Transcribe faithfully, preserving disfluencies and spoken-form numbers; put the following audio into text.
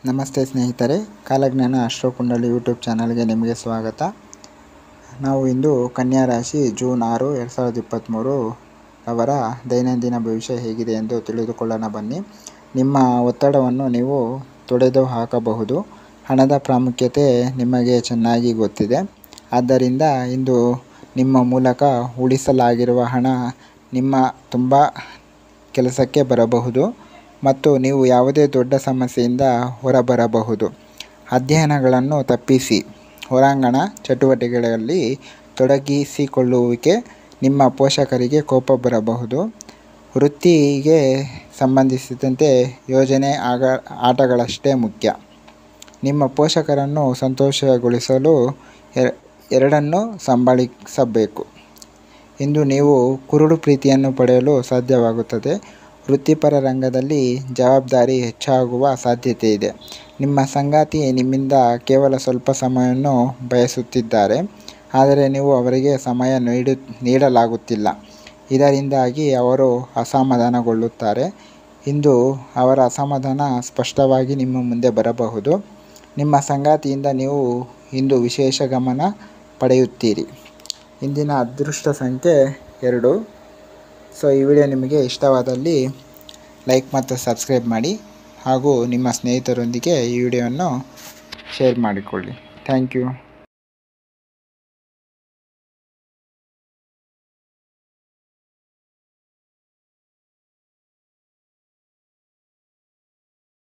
ನಮಸ್ತೆ ಸ್ನೇಹಿತರೆ, ಕಾಲಜ್ಞಾನ ಅಶ್ವಕುಂಡಲಿ ಯೂಟ್ಯೂಬ್ ಚಾನಲ್ಗೆ ನಿಮಗೆ ಸ್ವಾಗತ. ನಾವು ಇಂದು ಕನ್ಯಾ ರಾಶಿ ಜೂನ್ ಆರು ಎರಡು ಸಾವಿರದ ಇಪ್ಪತ್ತ್ಮೂರು ಅವರ ದೈನಂದಿನ ಭವಿಷ್ಯ ಹೇಗಿದೆ ಎಂದು ತಿಳಿದುಕೊಳ್ಳೋಣ ಬನ್ನಿ. ನಿಮ್ಮ ಒತ್ತಡವನ್ನು ನೀವು ತೊಡೆದು ಹಾಕಬಹುದು. ಹಣದ ಪ್ರಾಮುಖ್ಯತೆ ನಿಮಗೆ ಚೆನ್ನಾಗಿ ಗೊತ್ತಿದೆ. ಆದ್ದರಿಂದ ಇಂದು ನಿಮ್ಮ ಮೂಲಕ ಉಳಿಸಲಾಗಿರುವ ಹಣ ನಿಮ್ಮ ತುಂಬ ಕೆಲಸಕ್ಕೆ ಬರಬಹುದು ಮತ್ತು ನೀವು ಯಾವುದೇ ದೊಡ್ಡ ಸಮಸ್ಯೆಯಿಂದ ಹೊರಬರಬಹುದು. ಅಧ್ಯಯನಗಳನ್ನು ತಪ್ಪಿಸಿ ಹೊರಾಂಗಣ ಚಟುವಟಿಕೆಗಳಲ್ಲಿ ತೊಡಗಿಸಿಕೊಳ್ಳುವಿಕೆ ನಿಮ್ಮ ಪೋಷಕರಿಗೆ ಕೋಪ ಬರಬಹುದು. ವೃತ್ತಿಗೆ ಸಂಬಂಧಿಸಿದಂತೆ ಯೋಜನೆ ಆಗ ಆಟಗಳಷ್ಟೇ ಮುಖ್ಯ. ನಿಮ್ಮ ಪೋಷಕರನ್ನು ಸಂತೋಷಗೊಳಿಸಲು ಎರಡನ್ನೂ ಸಂಭಾಳಿಸಬೇಕು. ಇಂದು ನೀವು ಕುರುಡು ಪ್ರೀತಿಯನ್ನು ಪಡೆಯಲು ಸಾಧ್ಯವಾಗುತ್ತದೆ. ವೃತ್ತಿಪರ ರಂಗದಲ್ಲಿ ಜವಾಬ್ದಾರಿ ಹೆಚ್ಚಾಗುವ ಸಾಧ್ಯತೆ ಇದೆ. ನಿಮ್ಮ ಸಂಗಾತಿ ನಿಮ್ಮಿಂದ ಕೇವಲ ಸ್ವಲ್ಪ ಸಮಯವನ್ನು ಬಯಸುತ್ತಿದ್ದಾರೆ, ಆದರೆ ನೀವು ಅವರಿಗೆ ಸಮಯ ನೀಡು ನೀಡಲಾಗುತ್ತಿಲ್ಲ. ಇದರಿಂದಾಗಿ ಅವರು ಅಸಮಾಧಾನಗೊಳ್ಳುತ್ತಾರೆ. ಇಂದು ಅವರ ಅಸಮಾಧಾನ ಸ್ಪಷ್ಟವಾಗಿ ನಿಮ್ಮ ಮುಂದೆ ಬರಬಹುದು. ನಿಮ್ಮ ಸಂಗಾತಿಯಿಂದ ನೀವು ಇಂದು ವಿಶೇಷ ಗಮನ ಪಡೆಯುತ್ತೀರಿ. ಇಂದಿನ ಅದೃಷ್ಟ ಸಂಖ್ಯೆ ಎರಡು. ಸೊ ಈ ವಿಡಿಯೋ ನಿಮಗೆ ಇಷ್ಟವಾದಲ್ಲಿ ಲೈಕ್ ಮತ್ತು ಸಬ್ಸ್ಕ್ರೈಬ್ ಮಾಡಿ ಹಾಗೂ ನಿಮ್ಮ ಸ್ನೇಹಿತರೊಂದಿಗೆ ಈ ವಿಡಿಯೋವನ್ನು ಶೇರ್ ಮಾಡಿಕೊಳ್ಳಿ. Thank you.